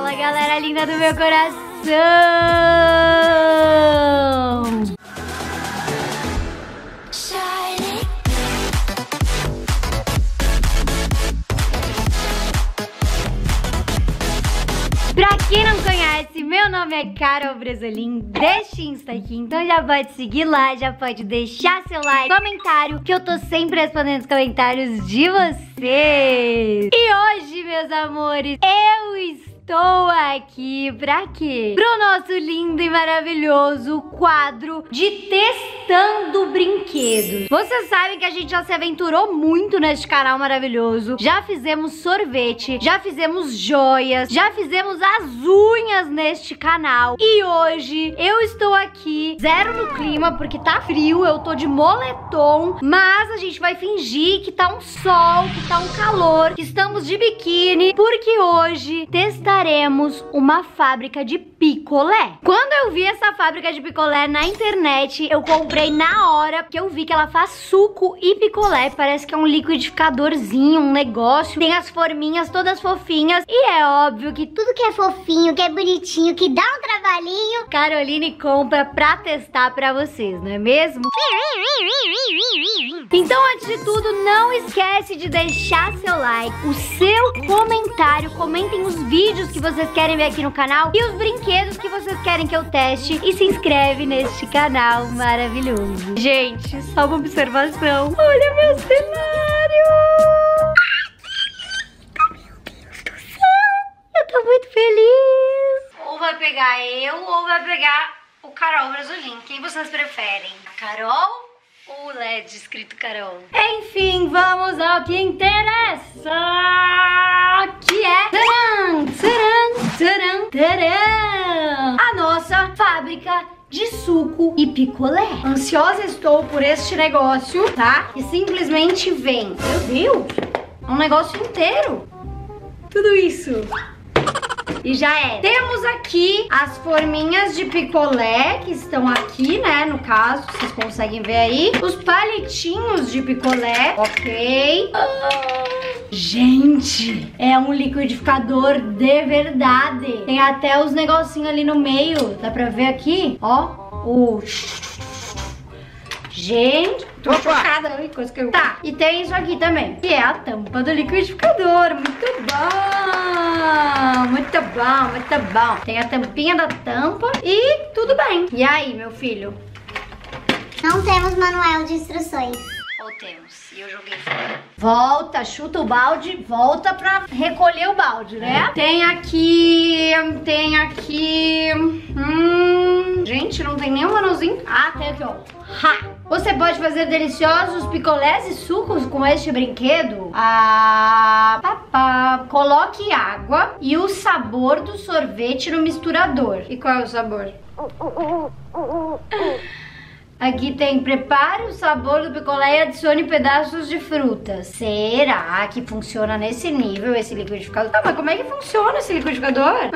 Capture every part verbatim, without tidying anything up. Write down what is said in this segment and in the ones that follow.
Fala, galera linda do meu coração! Pra quem não conhece, meu nome é Carol Bresolim, deste Insta aqui. Então já pode seguir lá, já pode deixar seu like, comentário, que eu tô sempre respondendo os comentários de vocês. E hoje, meus amores, eu estou aqui pra quê? Pro nosso lindo e maravilhoso quadro de testando brinquedos. Vocês sabem que a gente já se aventurou muito neste canal maravilhoso. Já fizemos sorvete, já fizemos joias, já fizemos as unhas neste canal. E hoje eu estou aqui, zero no clima, porque tá frio, eu tô de moletom. Mas a gente vai fingir que tá um sol, que tá um calor, que estamos de biquíni, porque hoje testaremos Teremos uma fábrica de picolé. Quando eu vi essa fábrica de picolé na internet, eu comprei na hora, porque eu vi que ela faz suco e picolé. Parece que é um liquidificadorzinho, um negócio. Tem as forminhas todas fofinhas. E é óbvio que tudo que é fofinho, que é bonitinho, que dá um trabalhinho, Caroline compra pra testar pra vocês, não é mesmo? Então, antes de tudo, não esquece de deixar seu like, o seu comentário. Comentem os vídeos que vocês querem ver aqui no canal e os brinquedos que vocês querem que eu teste, e se inscreve neste canal maravilhoso. Gente, só uma observação. Olha meu cenário! Meu Deus do céu! Eu tô muito feliz! Ou vai pegar eu, ou vai pegar o Carol Bresolim. Quem vocês preferem? A Carol ou o L E D escrito Carol? Enfim, vamos ao que interessa, que é tcharam, tcharam, tcharam, tcharam, a nossa fábrica de suco e picolé. Ansiosa estou por este negócio, tá? Que simplesmente vem. Meu Deus, é um negócio inteiro. Tudo isso. E já é. Temos aqui as forminhas de picolé, que estão aqui, né, no caso, vocês conseguem ver aí. Os palitinhos de picolé, ok. Ah, gente, é um liquidificador de verdade. Tem até os negocinhos ali no meio, dá pra ver aqui, ó. O... Gente, tô Opa. chocada. Ai, coisa que eu... Tá, e tem isso aqui também, que é a tampa do liquidificador. Muito bom, muito bom, muito bom. Tem a tampinha da tampa e tudo bem. E aí, meu filho? Não temos manual de instruções. Ou temos, e eu joguei fora. Volta, chuta o balde, volta pra recolher o balde, né? Tem aqui, tem aqui... Hum, gente, não tem nenhum manualzinho. Ah, tem aqui, ó. Ha! Você pode fazer deliciosos picolés e sucos com este brinquedo. Ah, papá. Coloque água e o sabor do sorvete no misturador. E qual é o sabor? Aqui tem: prepare o sabor do picolé e adicione pedaços de frutas. Será que funciona nesse nível esse liquidificador? Tá, mas como é que funciona esse liquidificador?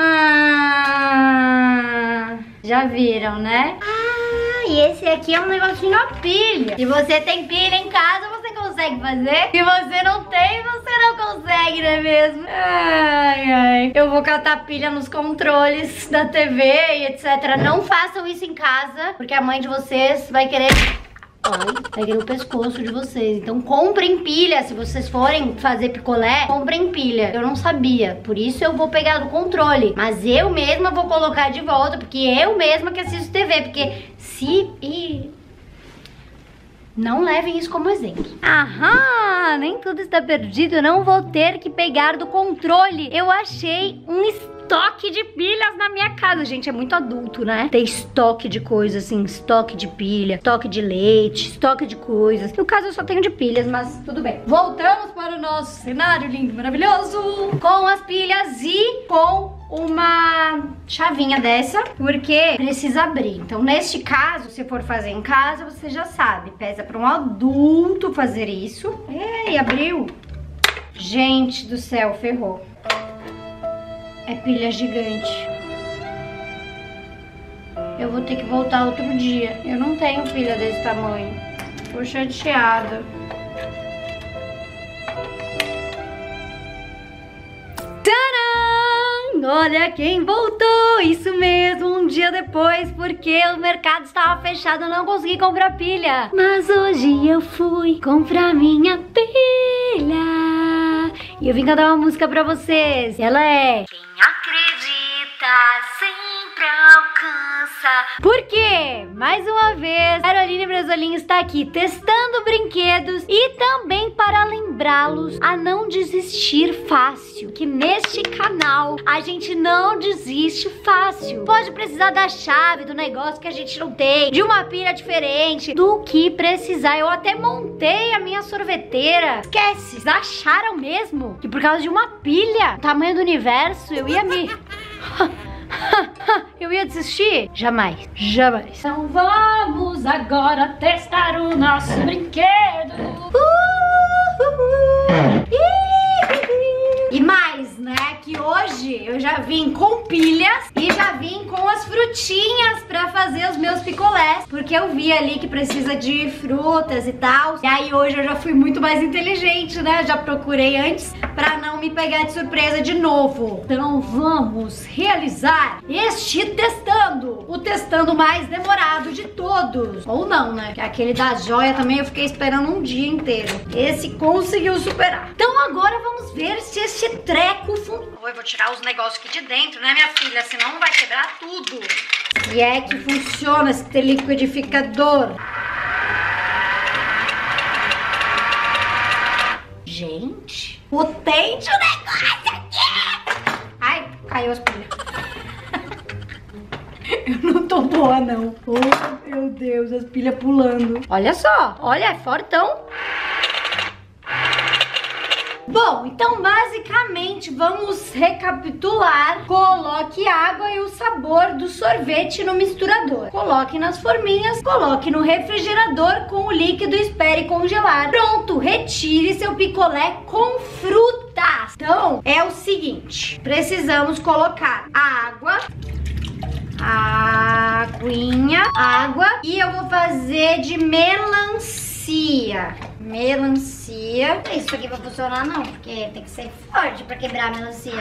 Ah, já viram, né? Ah, e esse aqui é um negocinho a pilha. Se você tem pilha em casa, você consegue fazer. Se você não tem, você não consegue, não é mesmo? Ai, ai. Eu vou catar pilha nos controles da T V e etcétera. Não façam isso em casa, porque a mãe de vocês vai querer... Ai, vai querer o pescoço de vocês. Então comprem pilha. Se vocês forem fazer picolé, comprem pilha. Eu não sabia, por isso eu vou pegar do controle. Mas eu mesma vou colocar de volta, porque eu mesma que assisto T V. Porque se... Ih, não levem isso como exemplo. Aham, nem tudo está perdido. Eu não vou ter que pegar do controle. Eu achei um estoque de pilhas na minha casa. Gente, é muito adulto, né? Ter estoque de coisas, assim, estoque de pilha, estoque de leite, estoque de coisas. No caso, eu só tenho de pilhas, mas tudo bem. Voltamos para o nosso cenário lindo, maravilhoso, com as pilhas e com uma chavinha dessa, porque precisa abrir. Então, neste caso, se for fazer em casa, você já sabe, pesa para um adulto fazer isso. Ei, abriu. Gente do céu, ferrou. É pilha gigante. Eu vou ter que voltar outro dia. Eu não tenho pilha desse tamanho. Tô chateada. Tcharam! olha quem voltou. Isso mesmo, um dia depois, porque o mercado estava fechado, eu não consegui comprar pilha. Mas hoje eu fui comprar minha pilha. E eu vim cantar uma música pra vocês. Ela é... Quem acredita sempre alcança. Por quê? Mais uma vez, Caroline Bresolim está aqui testando brinquedos e também para lembrá-los a não desistir fácil. Que neste canal a gente não desiste fácil. Pode precisar da chave, do negócio que a gente não tem, de uma pilha diferente, do que precisar. Eu até montei a minha sorveteira. Esquece, vocês acharam mesmo que por causa de uma pilha, tamanho do universo, eu ia me... eu ia desistir? Jamais, jamais. Então vamos agora testar o nosso brinquedo. E mais, né, que hoje eu já vim com pilhas e já vim com as frutinhas pra fazer os meus picolés, porque eu vi ali que precisa de frutas e tal. E aí hoje eu já fui muito mais inteligente, né, já procurei antes pra não me pegar de surpresa de novo. Então vamos realizar este testando, o testando mais demorado de todos. Ou não, né, que aquele da joia também eu fiquei esperando um dia inteiro. Esse conseguiu superar. Então agora vamos ver se este treco funciona. Eu vou tirar os negócios aqui de dentro, né, minha filha? Senão vai quebrar tudo. Se é que funciona esse liquidificador. Gente, potente o negócio aqui. Ai, caiu as pilhas. Eu não tô boa, não. Oh, meu Deus, as pilhas pulando. Olha só, olha, é fortão. Bom, então basicamente vamos recapitular. Coloque água e o sabor do sorvete no misturador. Coloque nas forminhas, coloque no refrigerador com o líquido e espere congelar. Pronto, retire seu picolé com frutas. Então é o seguinte, precisamos colocar água, aguinha, água e eu vou fazer de melancia. Melancia. Não é isso aqui pra funcionar não, porque tem que ser forte pra quebrar a melancia.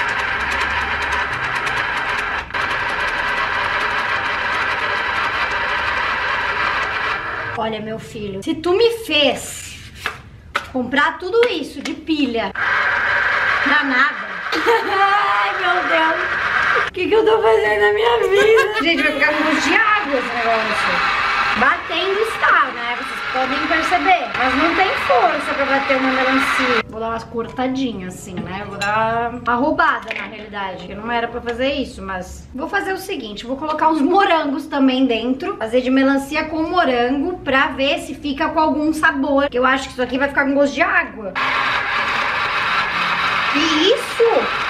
Olha, meu filho, se tu me fez comprar tudo isso de pilha pra nada. Ai, meu Deus. O que que eu tô fazendo na minha vida? Gente, vai ficar com gosto de água esse negócio. Batendo está, né? Vocês podem perceber. Mas não tem força pra bater uma melancia. Vou dar umas cortadinhas assim, né? Vou dar uma roubada na realidade. Porque não era pra fazer isso, mas... Vou fazer o seguinte, vou colocar uns morangos também dentro. Fazer de melancia com morango pra ver se fica com algum sabor. Porque eu acho que isso aqui vai ficar com gosto de água. Que isso?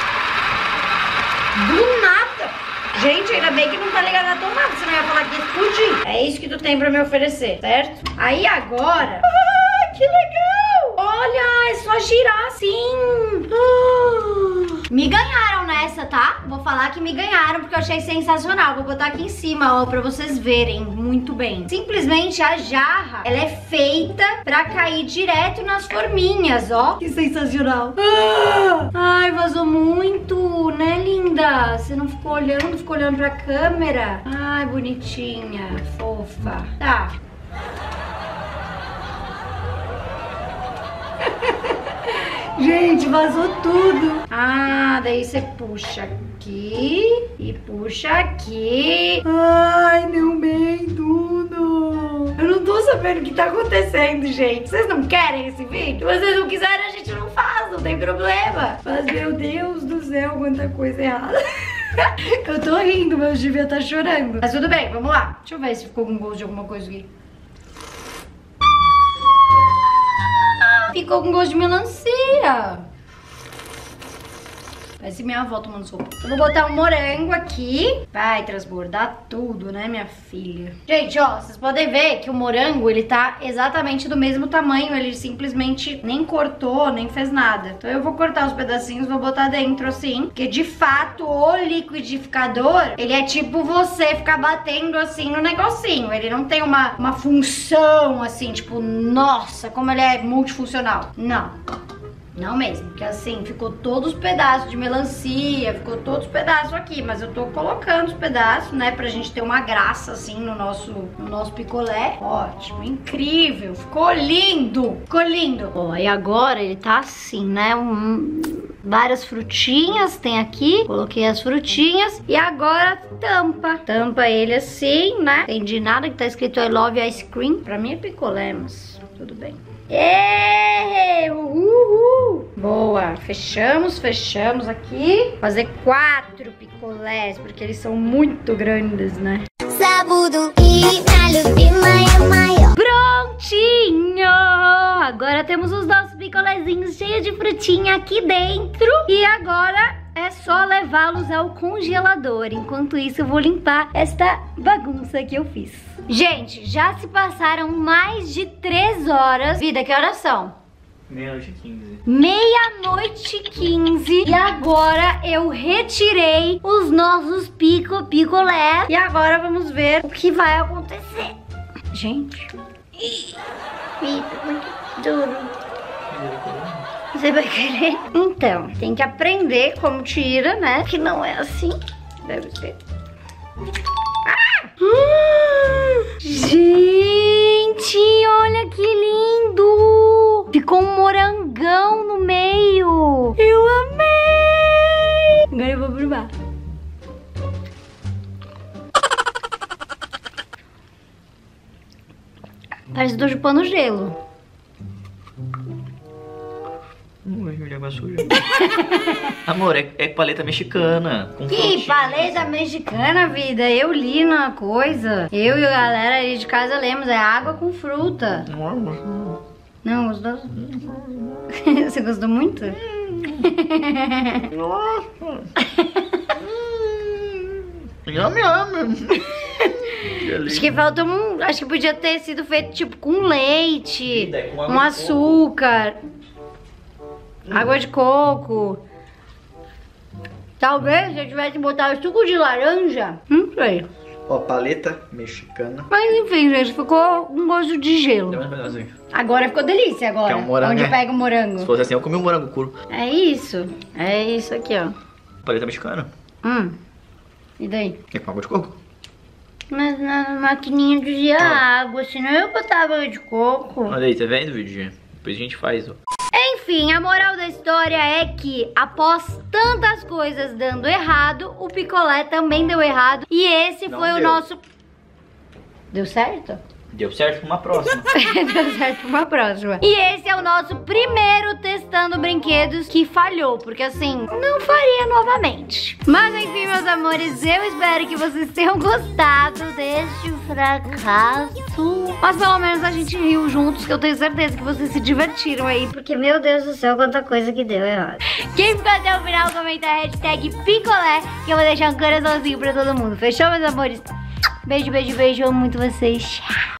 Do nada. Gente, ainda bem que não tá ligado na tomada, senão eu ia falar que ia explodir. É isso que tu tem pra me oferecer, certo? Aí agora... Ah, que legal! Olha, é só girar assim. Ah. Me ganharam nessa, tá? Vou falar que me ganharam porque eu achei sensacional. Vou botar aqui em cima, ó, pra vocês verem muito bem. Simplesmente a jarra, ela é feita pra cair direto nas forminhas, ó. Que sensacional. Ah. Ai, vazou muito, né, linda? Você não ficou olhando, ficou olhando pra câmera? Ai, bonitinha, fofa. Tá. Gente, vazou tudo. Ah, daí você puxa aqui e puxa aqui. Ai, deu bem tudo. Eu não tô sabendo o que tá acontecendo, gente. Vocês não querem esse vídeo? Se vocês não quiserem, a gente não faz, não tem problema. Mas, meu Deus do céu, quanta coisa errada. Eu tô rindo, mas eu devia estar chorando. Mas tudo bem, vamos lá. Deixa eu ver se ficou com gosto de alguma coisa aqui. Ficou com gosto de melancia. Parece minha avó tomando sopa. Eu vou botar um morango aqui. Vai transbordar tudo, né, minha filha? Gente, ó, vocês podem ver que o morango, ele tá exatamente do mesmo tamanho. Ele simplesmente nem cortou, nem fez nada. Então eu vou cortar os pedacinhos, vou botar dentro assim. Porque, de fato, o liquidificador, ele é tipo você ficar batendo assim no negocinho. Ele não tem uma, uma função assim, tipo, nossa, como ele é multifuncional. Não. Não mesmo, porque assim, ficou todos os pedaços de melancia, ficou todos os pedaços aqui, mas eu tô colocando os pedaços, né, pra gente ter uma graça, assim, no nosso, no nosso picolé. Ótimo, incrível, ficou lindo, ficou lindo. Ó, e agora ele tá assim, né, um, várias frutinhas tem aqui, coloquei as frutinhas e agora tampa. Tampa ele assim, né, entendi nada que tá escrito I love ice cream, pra mim é picolé, mas tudo bem. Êêê, uhul. Boa, fechamos, fechamos aqui. Fazer quatro picolés, porque eles são muito grandes, né? Prontinho! Agora temos os nossos picolézinhos cheios de frutinha aqui dentro. E agora é só levá-los ao congelador. Enquanto isso eu vou limpar esta bagunça que eu fiz. Gente, já se passaram mais de três horas. Vida, que horas são? Meia-noite e quinze. Meia-noite e quinze. E agora eu retirei os nossos pico picolé. E agora vamos ver o que vai acontecer. Gente. Vida, muito duro. Você vai querer? Então, tem que aprender como tira, né? Que não é assim. Deve ser. Ah! Hum, gente, olha que lindo! Ficou um morangão no meio. Eu amei! Agora eu vou provar. Parece que tô chupando gelo. Não vejo de água suja. Amor, é, é paleta mexicana. Com Que paleta mexicana, vida? Eu li na coisa. Eu e a galera ali de casa lemos. É água com fruta. Não, gostou? Você gostou muito? Nossa. Yummy, yummy. Acho que falta um... Acho que podia ter sido feito tipo com leite, Vida, com com açúcar. Água de coco. Talvez eu tivesse botado suco de laranja. Não sei. Ó, paleta mexicana. Mas enfim, gente, ficou um gosto de gelo. Dá mais um pedacinho. Agora ficou delícia agora. Que é um morango, Onde é. pega o morango. Se fosse assim, eu comi um morango puro. É isso. É isso aqui, ó. Paleta mexicana. Hum. E daí? É com água de coco. Mas na maquininha dizia água, senão eu botava água de coco. Olha aí, tá vendo, Vidinha? Depois a gente faz, ó. Enfim, a moral da história é que após tantas coisas dando errado, o picolé também deu errado. E esse Não foi deu. o nosso... Deu certo? Deu certo numa próxima. Deu certo uma próxima. E esse é o nosso primeiro testando brinquedos que falhou, porque assim, não faria novamente. Mas enfim, meus amores, eu espero que vocês tenham gostado deste fracasso. Mas pelo menos a gente riu juntos, que eu tenho certeza que vocês se divertiram aí, porque meu Deus do céu, quanta coisa que deu errado. Quem ficou até o final, comenta a hashtag picolé, que eu vou deixar um coraçãozinho pra todo mundo. Fechou, meus amores? Beijo, beijo, beijo, amo muito vocês.